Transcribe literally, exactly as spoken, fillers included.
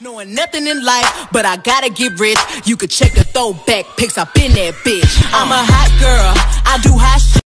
Knowing nothing in life, but I gotta get rich. You could check the throwback pics up in that bitch. I'm a hot girl, I do hot shit.